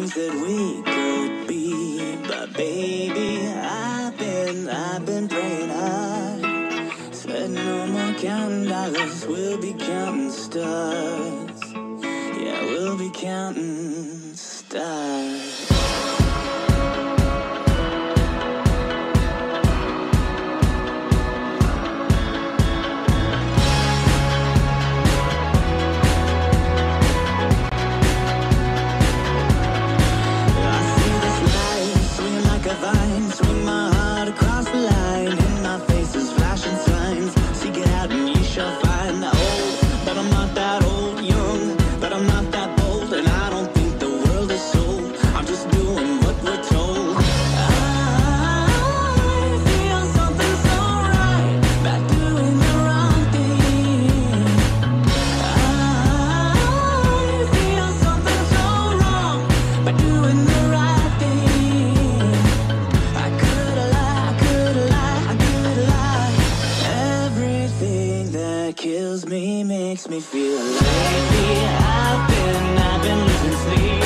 things that we could be. But baby, I've been praying hard. Said no more counting dollars, we'll be counting stars. Yeah, we'll be counting stars. Swing my heart across the line, in my face is flashing signs. Seek it out and you shall find. Old, but I'm not that old. Young, but I'm not that bold. And I don't think the world is sold. I'm just doing what we're told. I feel something so right about doing the wrong thing. I feel something so wrong by doing the right thing. I could lie. Everything that kills me makes me feel. Lately I've been losing sleep.